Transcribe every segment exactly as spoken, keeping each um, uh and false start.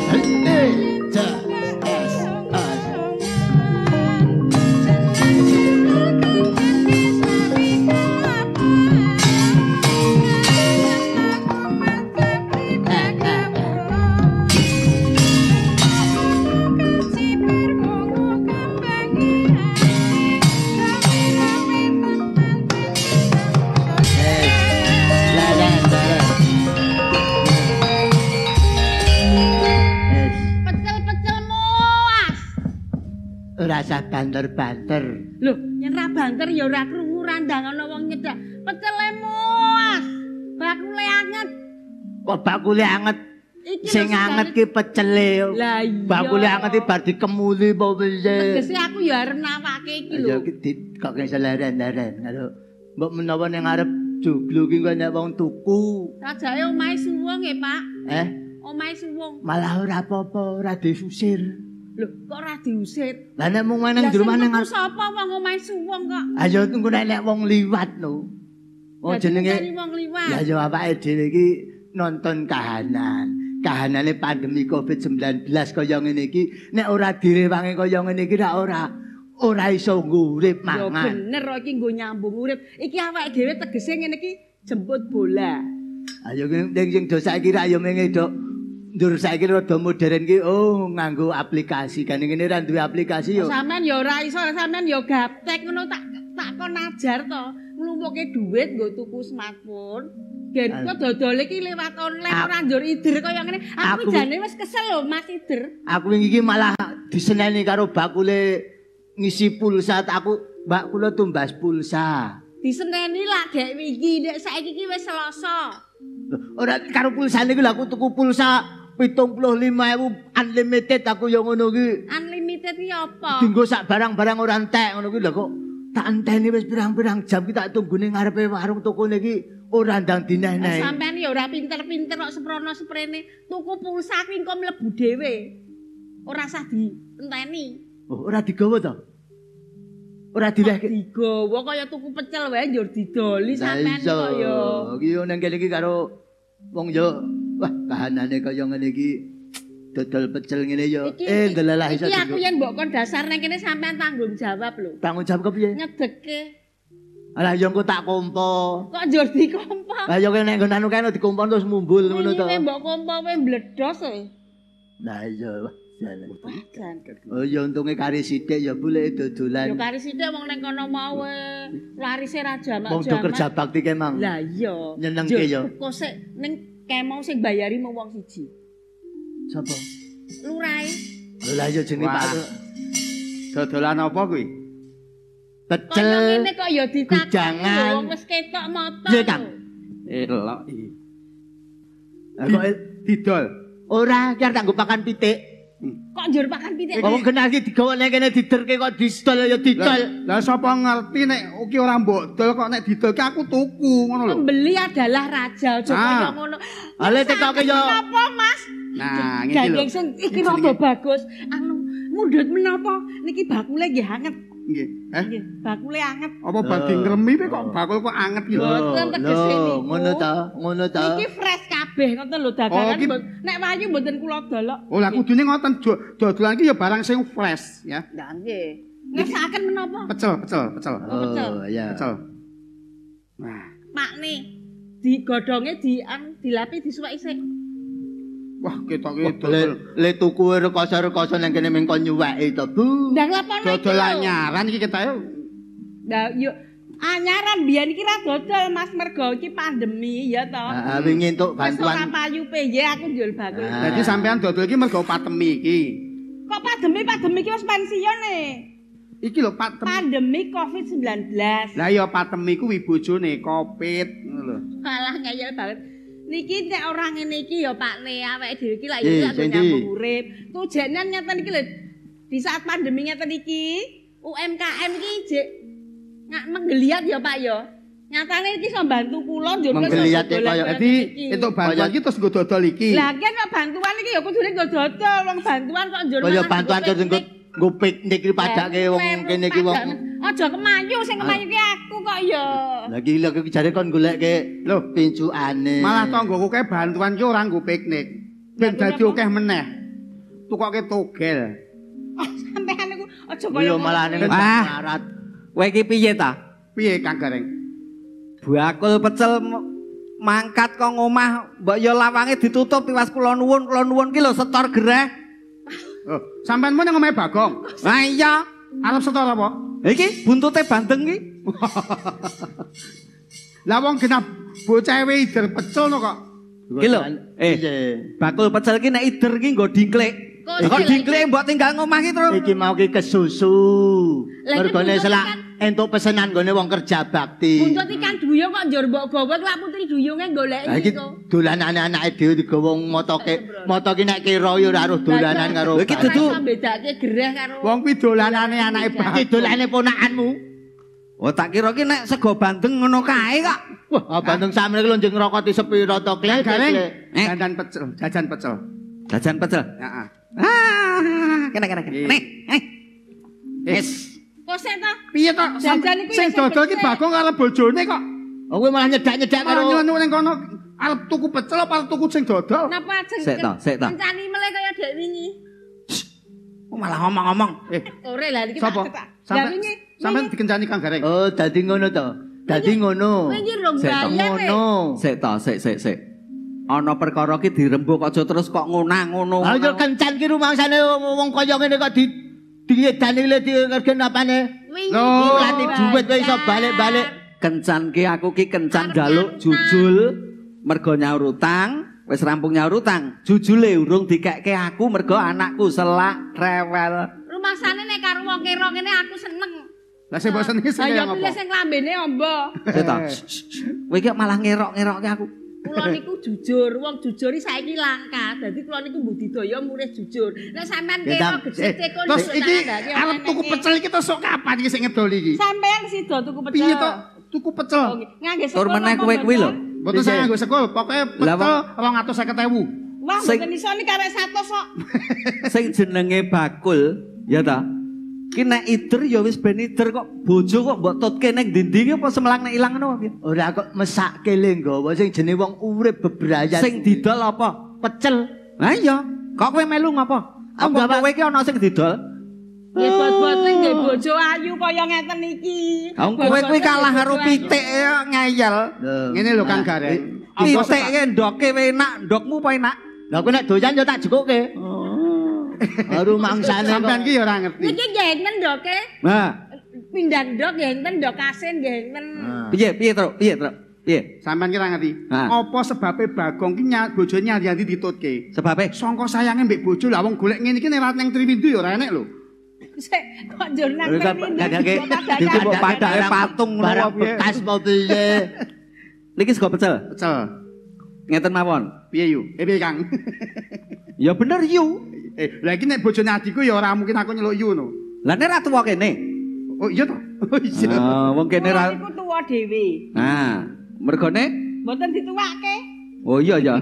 Rasa banter-banter. Lho, yen ra banter ya ora krungu randang ana wong nyedak. Pecele Mas. Bakule anget. Kok bakule anget? Sing anget ki pecele. Lah iya. Bakule anget iki bar dikemuli apa wis. Tegese aku ya arep nawake iki lho. Ya iki kok seleren-leren karo mbok menawa ning arep joglo ki kok nek wong tuku. Rajake omahe suwung nggih, Pak. Eh? Omahe suwung. Malah ora apa-apa, ora disusir. Lho, kok ora diusir? Lah nek mung nang jero maneh ngarep sapa wong omahe suwung kok? Ayo tunggu nek wong liwat lho. Wong jenenge wong liwat. Lah ya awake dhewe iki nonton kahanan. Kahanane pandemi covid sembilan belas kaya ngene iki nek ora direwangi kaya ngene iki ra ora ora iso ngurip mangan. Ya bener kok iki nggo nyambung urip. Iki awake dhewe tegese ngene iki jemput bola. Ayo sing do saiki ra yo menge do ndur saiki rada modern ki oh nganggo aplikasi kan ngene ra duwe aplikasi yo. Sampeyan yo ora iso sampeyan yo gaptek ngono tak tak kon ajar to. Nglumpuke dhuwit nggo tuku smartphone. Gen kok dodole iki lewat online ora njur ider kaya ngene. Aku jane wis kesel lho Mas Ider. Aku iki malah diseneni karo bakule ngisi pulsa aku Mbak kula tumbas pulsa. Diseneni lah dek iki nek saiki iki wis Selasa. Ora karo pulsane iki lho aku tuku pulsa pitung puluh lima ewu unlimited aku yo ngono ki. Unlimited iki apa? Dinggo sak barang-barang ora entek ngono ki lho kok tak enteni wis pirang-pirang jam ki tak tunggune ngarepe warung tokone iki ora ndang dineh-neh. Sampeyan ya ora pinter-pinter kok seprono sprene tuku pulsa ki engko mlebu dhewe. Ora usah dienteni. Oh, ora digawa to? Ora dilehke. Digawa kaya tuku pecel wae njur didoli sampean kok ya. Iki yo nang kene iki karo wong yo wah kahanane kaya ngene iki dodol pecel ngene yo. Eh ndelalah iso. Iki aku yen mbok kon dasar nang kene sampean tanggung jawab lho. Tanggung jawab kepiye? Ngedeke. Alah yo engko tak kompo. Kok njur dikompo? Lah yo nek nggon anu kene dikompo terus mumbul ngono to. Iki mbok kompo kowe mbledos e. Lah iya wah. Oh ya untunge kari sithik ya boleh dodolan. Ya kari sithik wong ning kono mau larise ra jamak-jamak. Wong do kerja bakti ke mang. Lah iya. Nyenengke ya. Kok sik ning kemau sing bayari mung wong siji. Sapa? Lurahe. Lah iya jenenge Pak. Dodolan apa kuwi? Pecel. Kaya ngene kok ya ditakoni wong wis ketok motor. Iya, Kang. Elok iki. Kok didol. Ora, ki arep tak nggo pakan pitik. Kok njur pakan pitik? Wong kenal ki digawa nek kene diderke kok didol ya didol. Lah sapa ngerti nek iki ora mbok dol kok nek didolke aku tuku ngono lho. Pembeli adalah raja, aja kaya ngono. Ale tekoke yo. Apa, Mas? Nah, ngene lho. Sing iki rada bagus. Anu mundhut menapa? Niki bakule nggih anget. Nggih. Eh? Nggih, bakule anget. Apa badhe ngremi kok bakul kok anget iki lho. Mboten tegese niku. Ngono ta, ngono ta. Niki fresh kabeh ngoten lho dagangan. Nek wayu mboten kula dolok. Oh, lah kudune ngoten dodolan iki ya barang sing fresh ya. Lah nggih. Ngesaken menapa? Pecel, pecel, pecel. Oh, iya. Pecel. Nah, makne digodhonge di an dilapi disuweki sik. Wah, ketoke dodol. Le tuku rekoso-rekoso nang kene mengko nyuweki to, Bu. Ndang lapono iki. Dodolan nyaran iki ketoke. Lah yo anyaran biyen iki ra dodol Mas mergo iki pandemi ya to. Heeh, wingi entuk bantuan. Ora payu P Y aku njul bakul. Dadi sampean dodol iki mergo pandemi iki. Kok pandemi pandemi iki wis pensiun e. Iki lho pandemi. Pandemi covid sembilan belas. Lah ya pandemi ku wi bojone Covid ngono lho. Alah ngeyel banget. Niki nek ora ngene iki ya Pak Ne awake dhewe iki lak ya lak nyambung urip. Tujuanen nyeten iki lho. Di saat pandemi ngeten iki U M K M iki jek ngak menggeliat ya Pak ya. Nyatane iki iso bantu kula njur menggeliat kaya dadi entuk bantuan iki terus nggo dodol iki. Lah kan kok bantuan iki ya kudune nggo dodol wong bantuan kok njur kaya bantuan terus nggo nggo piknik iki padake wong kene iki wong. Aja kemayu sing kemayu ki aku kok ya. Lah iki lho jare kon goleke lho pincukane. Malah tanggoku kae bantuan ki ora nggo piknik. Ben dadi akeh meneh. tukoke togel. Sampean niku aja Yo kaya malah ning Ah. larat. Kowe iki piye ta? Piye Kang Gareng? Bakul pecel m- mangkat kok ngomah mbok ya lawange ditutup tiwas kula nuwun kula nuwun ki lho setor gereh. Oh, sampean mun nang omahe Bagong. Lah iya, Arep setor apa? iki buntute bandeng ki. Lah wong genah bocah ewe ider pecel no kok. Ki lho, eh Iya. bakul pecel ki nek ider ki nggo dingklik. Kok Kok iki dingklik mbok tinggal ngomah ki terus. Iki mau ki kesusu. Lah iki Mergone buntut selak ikan. entuk pesenan gone wong kerja bakti. Buntut ikan duyung kok njur mbok gawa lak putri duyunge goleki Lah iki niku. dolanane anake dhewe digawa motoke. Moto ki nek kira ya ora aruh dolanan karo. Lha iki bakti. dudu- Ora bedake gereh karo Wong kuwi dolanane anake Iki Bagong. dolane ponakanmu. Oh tak kira ki nek sego bandeng ngono kae kok. Wah, bandeng samene ki lho njeng ngrokoti sepira to klek. Gareng, Eh. dandan pecel, jajan pecel. Jajan pecel. Heeh. Ah, kena kena kena. Iya. Nih, nih. Yes. kok sik to? Piye to? Jajan iku ya Sing sing dodol ki becik. Bagong karo bojone kok. Oh, kowe malah nyedak-nyedak Karo karo nyuwun ning kono arep tuku pecel apa arep tuku sing dodol? Napa jeng Sik to, sik to. kencani meleh kaya dek wingi. Oh, malah ngomong-ngomong. Eh, Ore lah iki sapa? tak ketak. Lah Sampe wingi sampean dikencani Kang Gareng. Oh, dadi ngono to. Dadi ngono. wingi rong Sik to, bayar. Ngono. Sik to, sik sik sik. Ana perkara ki dirembuk aja terus kok ngunang ngono. Lah yo kencan ki rumangsane wong kaya ngene kok di diedani le di ngergen apane. Wingi Loh. Lati duit kowe iso balik-balik. Kencan ki aku ki kencan jaluk jujul mergo nyaur utang, wis rampung nyaur utang. Jujule urung dikekke aku mergo anakku selak rewel. Rumangsane nek karo wong kira ngene aku seneng. Lah sing mbok senengi sing Ayo kaya pilih ngopo? sing lambene ombo. Sik to. Kowe ki malah ngerok-ngerokke aku. Kula niku jujur, wong jujur iki saiki langka. Dadi kula niku budidaya murih jujur. Nek sampean Ya, kira Tam. gede Eh, teko terus nduk iki nandhake arep ana tuku neke. pecel iki terus sok kapan iki sing ngedol iki? Sampean sida tuku pecel. Piye to? Tuku pecel. Oh, ngangge Tur meneh kowe kuwi lho. Mboten saya nganggo sekol, pokoke Lah, pecel Wong. rong atus seket ewu. Wah, Sing- mboten iso nih karek satu sok. Sing jenenge bakul, ya ta? Ki nek ider ya wis ben ider kok bojo kok mbok tutke ning ndi-ndi ki apa semlang nek ilang ngono piye? Ora kok mesake le nggawa sing jenenge wong urip bebrayat. Sing didol apa? pecel. Lah iya, kok kowe melu ngapa? Apa Enggak, Pak. kowe ki ana sing didol? Ya bot-bote nggih bojo ayu kaya ngeten iki. Wong kowe kuwi kalah karo pitik ya ngeyel. Loh. Ngene lho Kang Gareng. Apa Pitik ki ndoke wae enak, ndokmu apa enak? Lah kowe nek doyan yo tak jukuke. Baru mangsane sampean kok. ki ya ora ngerti. Niki nggih enten ndoke. Nah, Pindang ndok nggih enten ndok asin nggih enten. Ah. piye piye terus? Piye terus? Piye? Sampean ki ora ngerti. Hah. Apa sebabe Bagong ki nya- bojone nyari-nyari ditutke? Sebabe Sangka sayange mbek bojo lah wong golek ngene iki nek ning Triwindu ya ora enek lho. Sik kok njur nang Lha, kene. kadake Iki kok padake patung ngono barang apa piye? bekas apa piye? Niki sego pecel. Pecel. Ngeten mawon. Piye yu? Eh piye Kang? Ya bener yu. Eh, lha iki nek bojone adikku ya ora mungkin aku nyeluk yu no. Lah nek ra tuwa kene. Oh iya to. Oh iya. Ah, wong kene ra. Niku tuwa dhewe. Nah, mergone Mboten dituwake. oh iya ya.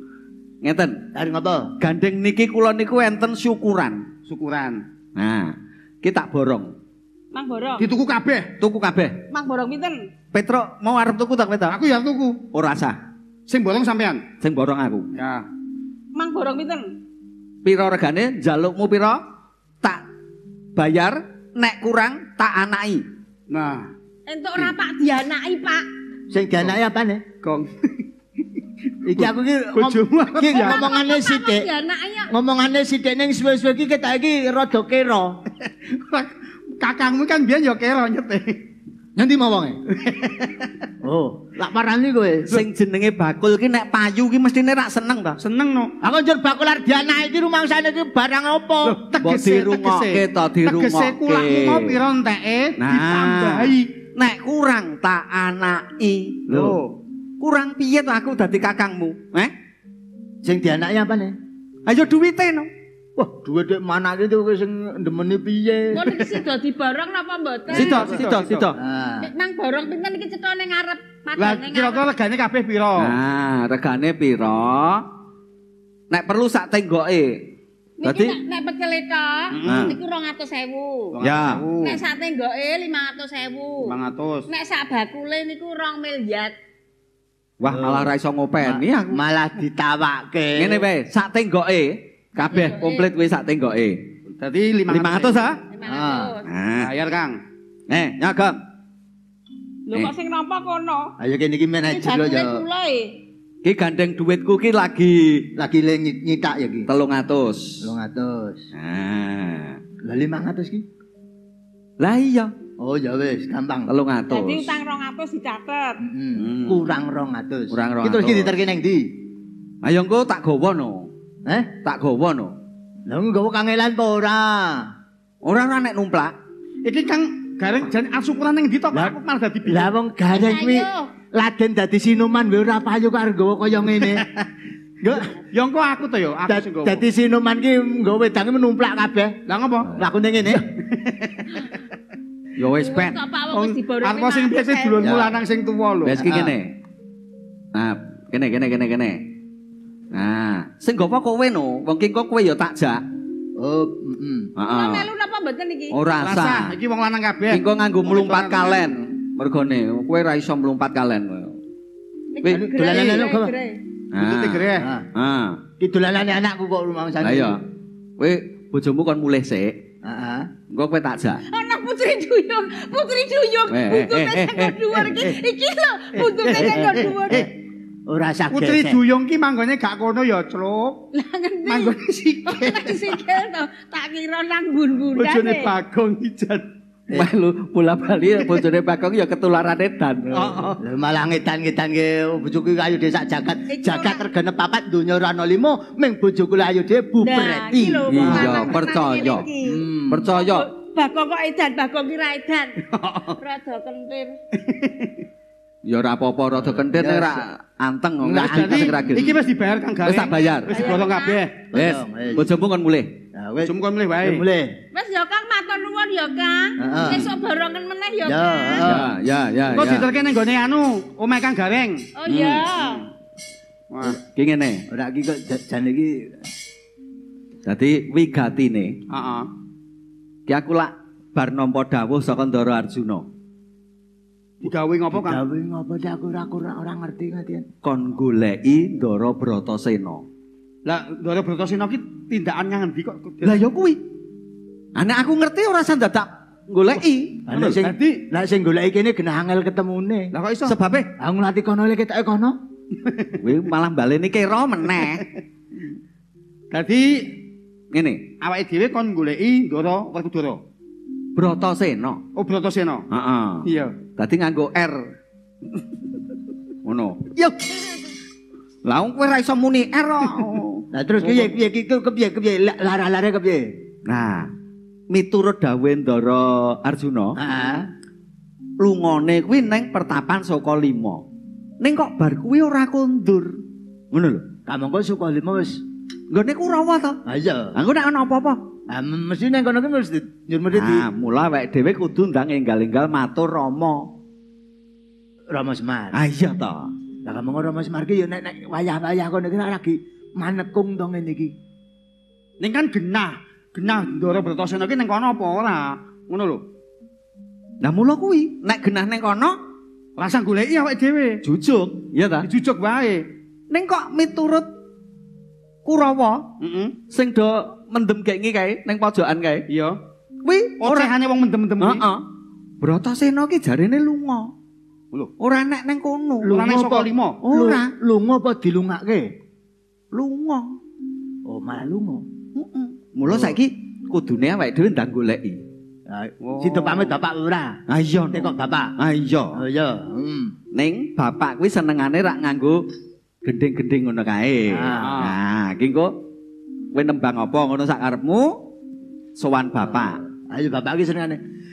Ngeten. Dari ngapa? Gandeng niki kula niku enten syukuran. Syukuran. Nah, ki tak borong. Mang Borong. Dituku kabeh. Tuku kabeh. Mang Borong pinten? Petro mau arep tuku tak Petro? Aku ya tuku. Ora sah. Sing bolong sampean. Sing borong aku. Ya. Mang Borong pinten? Pira regane? Njalukmu pira? Tak bayar, nek kurang tak anaki. Nah, Entuk ora Pak dianaki, Pak. Sing dianake apane? Gong. Iki aku ki Bojomu ngom- ki apa? ngomongane sithik. Dianaki ya. Ngomongane sithik ning suwe-suwe iki ketak iki rada kira. Kakangmu kan biyen ya kira nyete. Nanti mau wonge. Oh, lak parani kowe. Sing jenenge bakul ki nek payu ki mestine rak seneng ta. Seneng no. Aku njur bakular dianake iki rumangsane iki barang apa? Mbok dirungokke to, dirungokke. Tegese kulakmu mau pira enteke Nah. ditambahi. Nek kurang tak anaki. Lho. Loh. Kurang piye to aku dadi kakangmu? Eh? Sing dianake apane? Ayo duwite no. Wah, duwe-duwe manake itu kowe sing ndemeni piye? Kok niki sida diborong napa mboten? Sida, sida, sida. Ah. Nek Mang Borong pinten iki cetone ngarep Lah padane kira-kira regane kabeh pira? Nah, regane pira? Nek perlu sak tenggoke. Niki Dadi nek nek pecel tok Hmm. niku rong atus ewu. Ya. Nek sak tenggoke lima atus ewu. lima ratus. Nek sak bakule niku rong miliar. wah malah ra iso ngopeni aku. Malah ditawake. Ngene wae, sak tenggoke Kabeh komplit kuwi sak tenggoke. Dadi lima ratus ah? lima ratus. Nah, Bayar, Kang. eh nyagam. Lho kok sing nampa kono? Ayo kene iki manajer lo ya. Ki gandeng duitku ki lagi Lagi le nyitak ya ki. telung atus. telung atus. Nah. Lah lima ratus ki. Lah iya, Oh ya wis, gampang. telung atus. Dadi utang rong atus dicatet. Mm, Hmm. kurang rong atus. Kurang rong Ki terus ki atus. diterke nang ndi? Ayo engko tak gawa no. Eh? Tak gawa no. Lah nggawa kangelan apa ora? Ora ora nek numplak. Iki Kang Gareng jan asukuran ning ndi to? Lah- Aku malah dadi bingung. Lah wong gareng kuwi laden dadi sinuman wae ora payu karo nggawa kaya ngene. Nggo Ya engko aku to ya, aku sing gowo. dadi sinuman ki nggawa wedange menumplak kabeh. Lah ngopo? Lakune ngene. Ya wis ben. Kok Pak wong wis diborong. Arep sing biasa dulurmu Ya. lanang sing tuwa lho. Wis ki Ah. kene. Nah, kene kene kene kene. Nah, sing gowo kowe no, wong ki kok kowe ya tak jak. Oh, heeh. Kok Heeh. melu napa mboten iki? Ora Rasa, sah. iki wong lanang kabeh. Engko nganggo mlumpat kalen. Mergone kowe ora iso mlumpat kalen. Niki Wih, dolanan gere, anu, Kak. gere. Itu gere. Ah. Ah. Ki dolanane anakku kok rumah Lah sana. iya. Kowe bojomu kon mulih sik. Heeh. Engko kowe tak jak. Anak putri duyung, putri duyung, Eh, eh, buntute eh, sing eh, dhuwur iki. Iki lho, buntute sing dhuwur. Ora saged. Putri Duyung ki manggone gak kono ya, Cuk. Lah ngendi? Manggone sikil. Nang sikil to, tak kira nang bun-bundane. Bojone Bagong ijan. Melu bola-bali bojone Bagong ya ketularan edan. Heeh. Lah malah ngedan-ngedan ke bojoku ayu dhewe sak jagat. Iki Jagat ora- regane papat donya ora ana lima, ming bojoku ayu dhewe Nah, bubreti. iki lho, Iya, wong lanang percaya. tenan iki. Hmm. Percaya. Bagong kok edan, Bagong ki ra edan. Rada kentir. Ya ora apa-apa rada kentir Ya, ora anteng kok. Enggak, Anteng Jadi sing ra gelem. iki wis dibayar Kang Gareng. Wis tak bayar. Wis dibolong kabeh. Wis, Wis. bojomu kon mulih. Nah, wis. Cuma kon mlih wae. Mulai. Wis ya Kang, matur nuwun ya Kang. Heeh. Sesuk borongen meneh ya Ya, Kang. heeh. Ya, ya, ya. Engko ya. diterke ning gone anu, omahe Kang Gareng. Oh iya. Wah, Ki ngene. Ora iki kok j- jan iki Dadi wigatine heeh. ki aku lak bar nampa dawuh saka Ndara Arjuna. Digawe ngopo Kang? gawe ngopo sih aku ora ora ora ngerti ngerti. Kon goleki Ndara Bratasena. Lah, Ndara Bratasena ki tindakan yang ngendi kok? Lah ya kuwi. Anek aku ngerti ora usah dadak goleki. Lah sing Dadi- lah sing goleki kene genah angel ketemune. Lah kok iso? Sebabe Aku nglati kono lek ketoke kono. kuwi malah baleni kira meneh. Dadi Ngene, awake dhewe kon goleki Ndara Werkudara. Bratasena. Oh, Bratasena. Heeh. Iya. Dadi nganggo R. Ngono. Yo. Lah wong kowe ora iso muni R. kok. Lah terus piye piye iki kepiye kepiye lara-lare kepiye? Nah, miturut dawuh Ndara Arjuna, Heeh. lungone kuwi ning pertapan Saka Lima. Ning kok bar kuwi ora kondur. Ngono lho. Kamangka suka lima wis. Nggone Kurawa to. Ha iya. Anggo nek ana apa-apa. Ah mesti nang kono ki mesti nyurmudi di Nah, mula awake dhewe kudu ndang enggal-enggal matur Rama. Rama Semar. Ah iya to. Lah kamangka Rama Semar ki ya nek nek wayah-wayah kono ki lagi manekung to ngene iki. Ning kan genah, genah Ndara Bratasena ki ning kono apa ora? Ngono lho. Lah mula kuwi nek genah ning kono Langsung goleki awake dhewe. jujuk, iya ta? Dijujuk wae. Ning kok miturut Kurawa Heeh. sing do mendem gengi kae ning pojokan kae. Iya. Kuwi ora Ocehane wong mendem-mendem iki. heeh. Bratasena ki jarene lunga. Lho, Ora nek ning kono. ora ning Saka apa? Lima. Ora, Lunga apa dilungake? lunga. Oh, malah lunga. Heeh. Mula saiki kudune awake dhewe ndang goleki. Ah, Oh. situ pamit bapak ora. Ah iya. Nek kok bapak. Ah iya. Oh iya. Hmm. Ning bapak kuwi senengane rak nganggo gending-gending ngono kae. Ah. Nah, iki engko kowe nembang apa ngono sak karepmu sowan bapak. Ayo bapak iki senengane.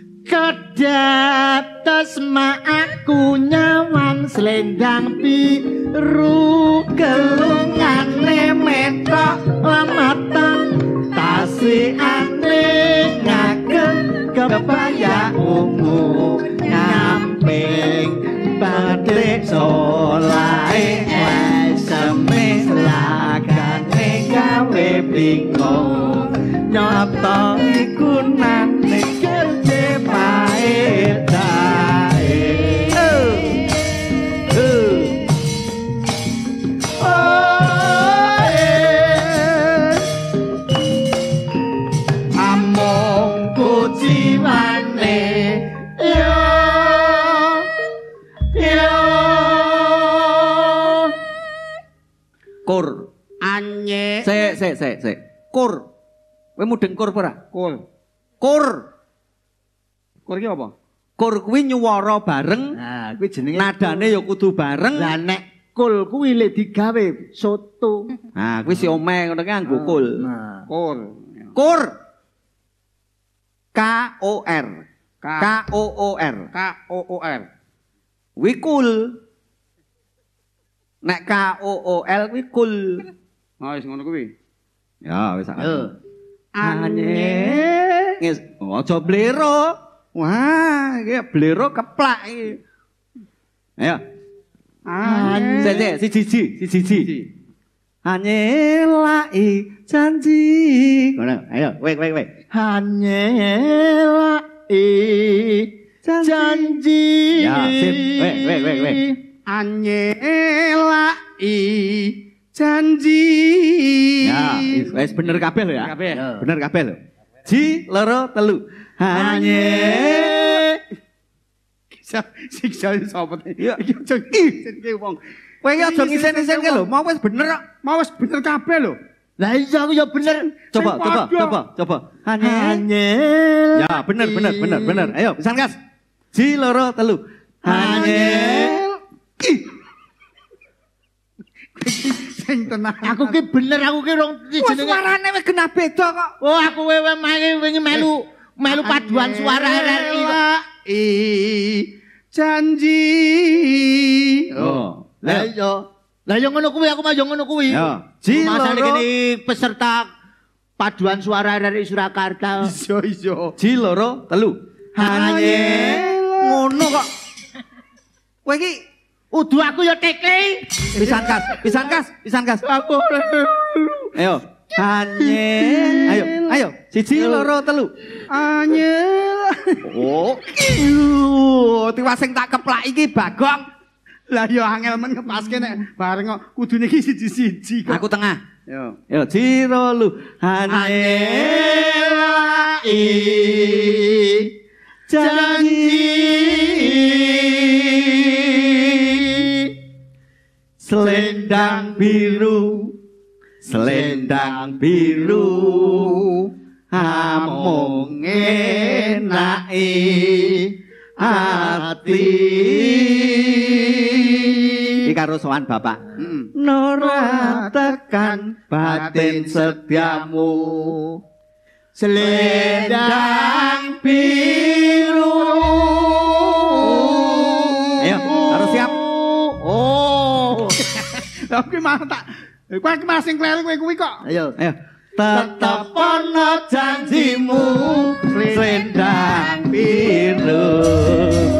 Kedatos ma aku nyawang selendang biru gelungane metok lamatan tasiane ngagem kebaya ungu nyamping batik solae semis lagane gawe bingung nyoto iku nane kerje paedae oh oh Sik, sik, sik, sik. Kur. Kowe mudeng kur apa ora? Kur. Kur. Kur iki apa? Kur kuwi nyuwara bareng, Nah, kuwi jenenge nadane ya kudu bareng. Lah nek kul kuwi lek digawe soto. Nah, kuwi si omeh ngono ki nganggo kul. Nah, Kur. Kur. K O R. K K O O R. K O O R. Kuwi kul. Nek K O O L kuwi kul. Oh, wis ngono kuwi. Ya, wis sak. yo. Anye. Ngis, aja blero. Wah, iki blero keplak iki. Ayo. Anye. Sik, sik, siji, siji, siji. Anyelai janji. Ngono, ayo, wek, wek, wek. Hanyalah janji. Ya, sip. Wek, wek, wek, wek. Anyelai janji. Ya, wis bener kabeh lho ya. Kabeh. Bener kabeh lho. Ji, loro, telu. Hanye. Siksa sapa te? Iya. Iki aja ngisin wong. Kowe iki aja ngisen-ngisen ke lho, mau wis bener kok. Mau wis bener kabeh lho. Lah iya aku ya bener. Coba, Sing coba, padha. coba, coba. Hanye. Hanyalah. Ya, bener, bener, bener, bener. Ayo, pisan gas. Ji, loro, telu. Hanye. Sing tenang. Aku ki bener aku ki rong Wah, suarane wis kena beda kok. Oh, aku wewe mangi wingi melu melu paduan suara R R I kok. I janji. Oh, Lah iya. Lah yo ngono kuwi aku mah yo ngono kuwi. Ya. Ji, Masane loro. kene peserta paduan suara R R I Surakarta. Iso iso. Ji, loro, telu. Hanye. Ngono kok. Kowe iki Udu aku yo tekle. pisan gas, pisan gas, pisan gas. Aku Ayo. Hanye. Ayo, ayo. Siji, loro, telu. Anyel. Oh. Iu, tiwas sing tak keplak iki Bagong. Lah yo angel men ngepaske nek bareng kok kudune iki siji-siji kok. Aku tengah. Yo. Yo, jiro lu. Hanye. i janji. Selendang biru, selendang biru, amung enake ati. Iki karo sowan Bapak. Heeh. Nora tekan batin setiamu, Selendang biru. Ayo, harus siap. Oh. Lah kuwi malah tak kowe iki malah sing kleru kowe kuwi kok. Ayo. Ayo. Tetep ana janjimu, selendang biru.